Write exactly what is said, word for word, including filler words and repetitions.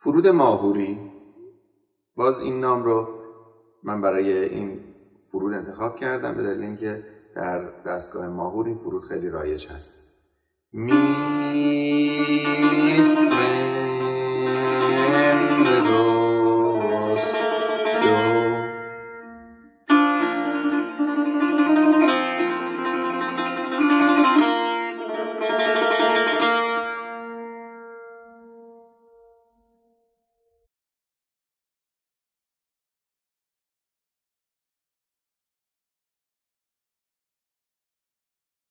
فرود ماهوری. باز این نام رو من برای این فرود انتخاب کردم به دلیل اینکه در دستگاه ماهور این فرود خیلی رایج هست. می فرند دو